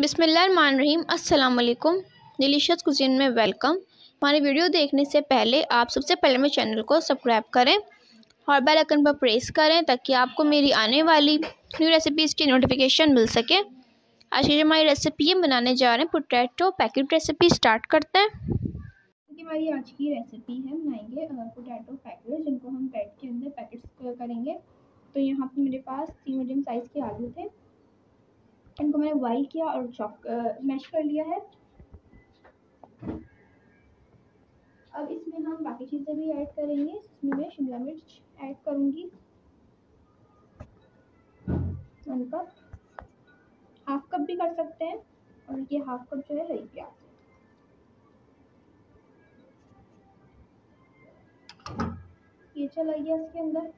बिस्मिल्लाहिर्रहमानिर्रहीम। अस्सलाम वालेकुम। डिलीशियस कुजीन में वेलकम। हमारी वीडियो देखने से पहले आप सबसे पहले मेरे चैनल को सब्सक्राइब करें और बेल आइकन पर प्रेस करें ताकि आपको मेरी आने वाली न्यू रेसिपीज़ की नोटिफिकेशन मिल सके। आज की जो हमारी रेसिपी हम बनाने जा रहे हैं पोटैटो पैकेट रेसिपी। स्टार्ट करते हैं। हमारी आज की रेसिपी है बनाएंगे पोटैटो पैकेट, जिनको हम ब्रेड के अंदर पैकेट्स करेंगे। तो यहाँ पे मेरे पास 3 मीडियम साइज़ के आलू थे, इनको मैंने बॉईल किया और मैश कर लिया है। अब इसमें हम बाकी चीज़ें भी ऐड करेंगे। इसमें मैं शिमला मिर्च ऐड करूँगी 1 कप, हाफ कप भी कर सकते हैं, और ये हाफ कप जो है हरी प्याज। ये चला गया इसके अंदर।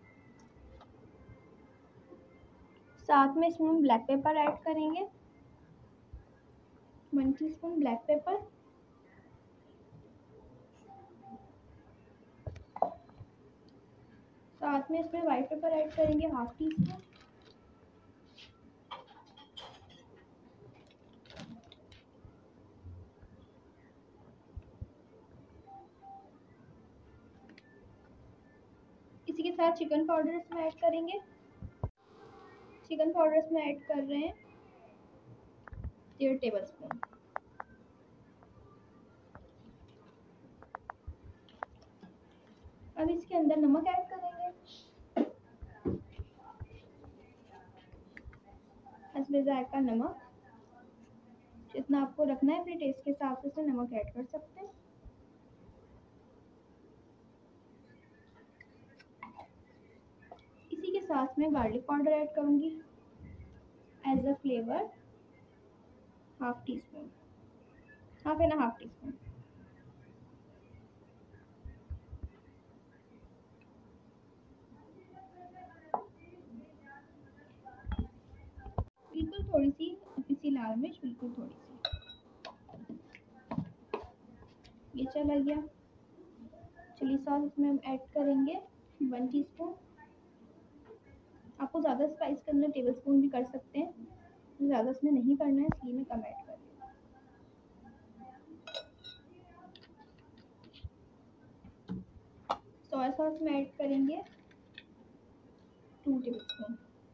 साथ में इसमें हम ब्लैक पेपर ऐड करेंगे 1 टीस्पून ब्लैक पेपर। साथ में इसमें वाइट पेपर ऐड करेंगे हाफ टीस्पून। इसी के साथ चिकन पाउडर इसमें ऐड करेंगे। चिकन पाउडर इसमें ऐड कर रहे हैं 1.5 टेबलस्पून। अब इसके अंदर नमक ऐड करेंगे हस्बे जायका नमक। जितना आपको रखना है अपने टेस्ट के हिसाब से इसमें नमक ऐड कर सकते हैं। इसी के साथ में गार्लिक पाउडर ऐड करूंगी as a flavour, half teaspoon, half and half teaspoon. बिल्कुल थोड़ी सी पिसी लाल मिर्च, बिल्कुल थोड़ी सी। ये चला गया। चिली सॉस इसमें हम ऐड करेंगे 1 टीस्पून। आपको ज़्यादा स्पाइस करना है टेबल स्पून भी कर सकते हैं, ज़्यादा इसमें नहीं करना है इसलिए मैं कम ऐड कर रही हूँ। सोया सॉस में ऐड करेंगे 2 टेबल स्पून।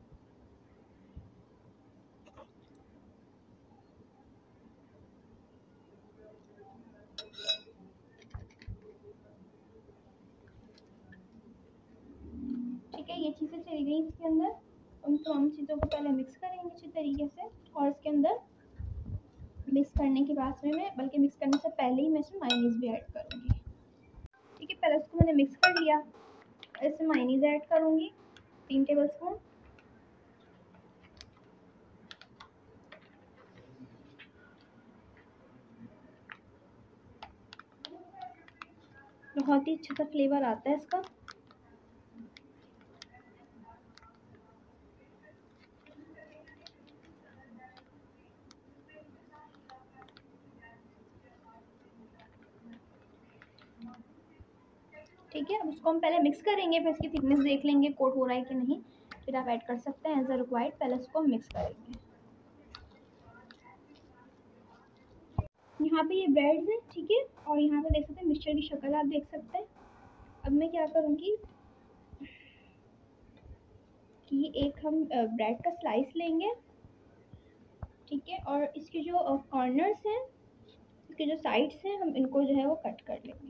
ठीक है, ये चीज़ें चली गई इसके अंदर। उन तमाम चीज़ों को पहले मिक्स करेंगे अच्छी तरीके से, और इसके अंदर मिक्स करने के बाद में बल्कि मिक्स करने से पहले ही मैं इसमें मायोनीज़ भी ऐड करूँगी। ठीक है, पहले उसको मैंने मिक्स कर लिया। इसमें मायोनीज़ ऐड करूँगी 3 टेबल स्पून। बहुत ही अच्छा सा फ्लेवर आता है इसका। ठीक है, अब उसको हम पहले मिक्स करेंगे, फिर इसकी थिकनेस देख लेंगे कोट हो रहा है कि नहीं, फिर आप ऐड कर सकते हैं एज अ रिक्वायर्ड। पहले उसको मिक्स करेंगे। यहाँ पे ये ब्रेड्स है, ठीक है, और यहाँ पे देख सकते हैं मिक्सचर की शक्ल आप देख सकते हैं। अब मैं क्या करूँगी कि एक हम ब्रेड का स्लाइस लेंगे, ठीक है, और इसके जो कॉर्नर्स हैं, इसके जो साइड्स हैं, हम इनको जो है वो कट कर लेंगे।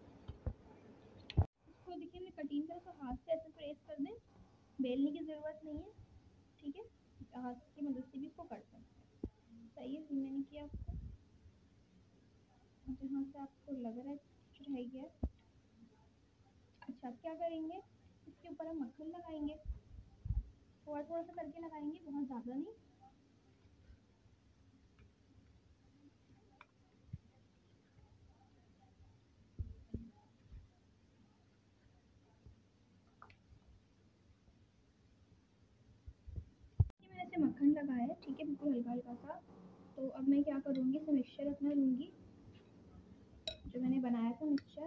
इसको देखिए मैं कटिंग कर हाथ से ऐसे प्रेस कर दें, बेलने की ज़रूरत नहीं है। ठीक है, हाथ की मदद से भी इसको कर सकते हैं। सही है, मैंने किया आपको जहाँ से आपको लग रहा है कुछ रह गया। अच्छा, क्या करेंगे, इसके ऊपर हम मक्खन लगाएंगे, थोड़ा थोड़ा सा करके लगाएंगे, बहुत ज़्यादा नहीं। मैंने ऐसे मक्खन लगाया है, ठीक है, बिल्कुल हल्का हल्का सा। तो अब मैं क्या करूँगी, इसे मिक्सचर अपना लूँगी जो मैंने बनाया था मिक्सचर।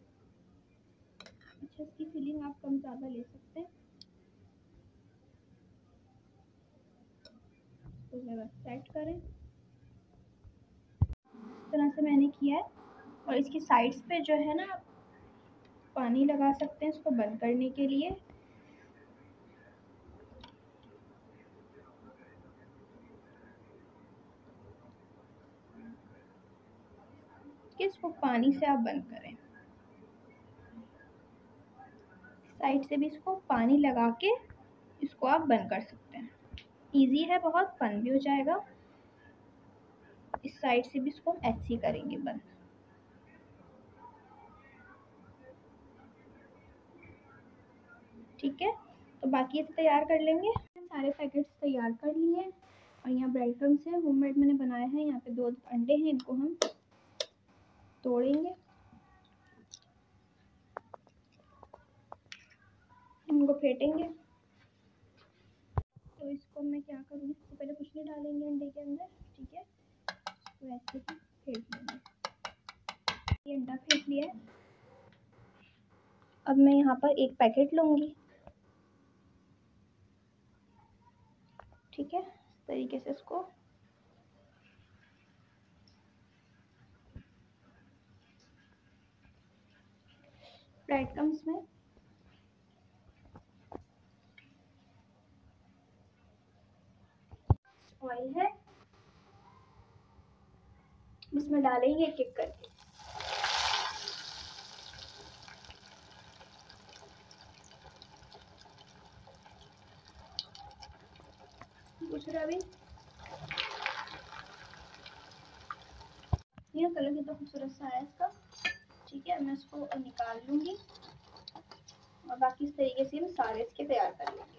अच्छा, इसकी फिलिंग आप कम ज़्यादा ले सकते हैं, तो जगह सेट करें। इस तरह से मैंने किया है। और इसकी साइड्स पे जो है ना पानी लगा सकते हैं इसको बंद करने के लिए। इसको पानी से आप बंद करें, साइड से भी इसको पानी लगा के इसको आप बंद कर सकते हैं। इजी है बहुत, बंद भी हो जाएगा। इस साइड से भी इसको ऐसे ही करेंगे बंद। ठीक है, तो बाकी इसे तैयार कर लेंगे। सारे पैकेट्स तैयार कर लिए और यहाँ ब्रेड क्रम्स है, होममेड मैंने बनाया है। यहाँ पे 2 अंडे हैं, इनको हम तोड़ेंगे, इनको फेंटेंगे। तो इसको मैं क्या करूँगी, इसको पहले कुछ नहीं डालेंगे अंडे के अंदर, ठीक है, तो ऐसे ही फेंट लेंगे। ये अंडा फेंट लिया है। अब मैं यहाँ पर एक पैकेट लूँगी, ठीक है, इस तरीके से इसको ब्रेड क्रम्स में ऑयल है, इसमें डालेंगे एक एक करके। दूसरा भी ये कलर कितना खूबसूरत सा है इसका, ठीक है। मैं इसको निकाल लूँगी और बाकी इस तरीके से हम सारे इसके तैयार कर लेंगे।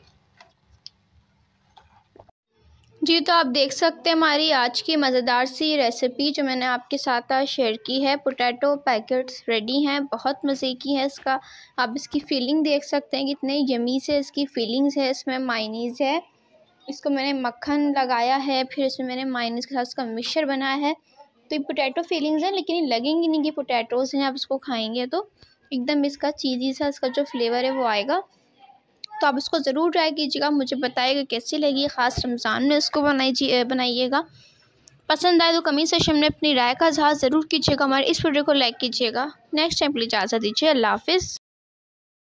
जी, तो आप देख सकते हैं हमारी आज की मज़ेदार सी रेसिपी जो मैंने आपके साथ आज शेयर की है। पोटैटो पैकेट्स रेडी हैं, बहुत मज़े की है इसका। आप इसकी फीलिंग देख सकते हैं कितने यमी से इसकी फीलिंग्स है। इसमें मायोनीज़ है, इसको मैंने मक्खन लगाया है, फिर इसमें मैंने मायोनीज़ के साथ इसका मिक्सचर बनाया है। तो ये पोटैटो फीलिंग्स हैं, लेकिन ये लगेंगी नहीं कि पोटैटोज़ हैं। आप इसको खाएँगे तो एकदम इसका चीज़ी सा इसका जो फ्लेवर है वो आएगा। तो आप इसको ज़रूर ट्राई कीजिएगा, मुझे बताइएगा कैसी लगी। ख़ास रमज़ान में इसको बनाइएगा। पसंद आए तो कमेंट सेक्शन में अपनी राय का इज़हार ज़रूर कीजिएगा। हमारे इस वीडियो को लाइक कीजिएगा। नेक्स्ट टाइम के लिए इजाज़त दीजिए। अल्लाह हाफ़िज़।